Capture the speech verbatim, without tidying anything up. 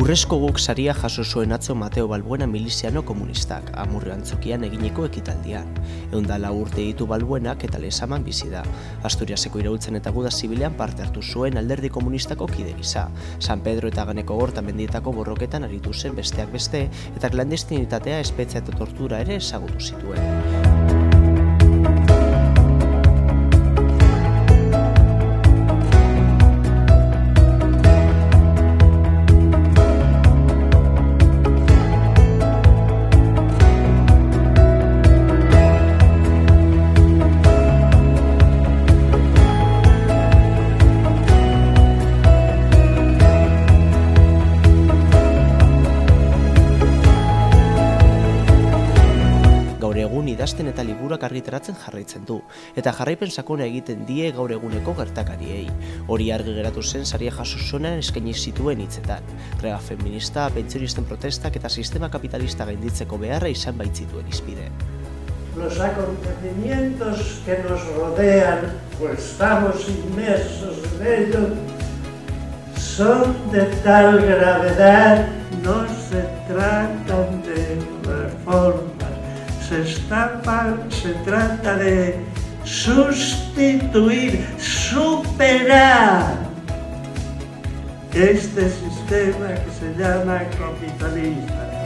Urrezko guk saria jaso zuen atzo Mateo Balbuena miliziano komunistak, Amurrio antzokian eginiko ekitaldian. Ehun lau urte ditu Balbuenak eta Lezaman bizi da. Asturiaseko Iraultzen eta Guda Zibilean parte hartu zuen alderdi komunistako kide gisa. San Pedro eta Ganeko Gortamendietako borroketan aritu zen besteak beste, eta klandestinitatea, espetzia eta tortura ere ezagutu zituen. Gaur egun idazten eta liburuak argitaratzen jarraitzen du, eta jarraipen sakona egiten die gaur eguneko gertakariei. Hori argi geratu zen saria jaso zuenean eskaini zituen hitzetan. Greba feminista, pentsionisten protestak eta sistema kapitalista gainditzeko beharra izan baitzituen hizpide. Los acontecimientos que nos rodean, pues estamos inmersos en ellos, son de tal gravedad, no se tratan de reformas. Se, está, se trata de sustituir, superar este sistema que se llama capitalista.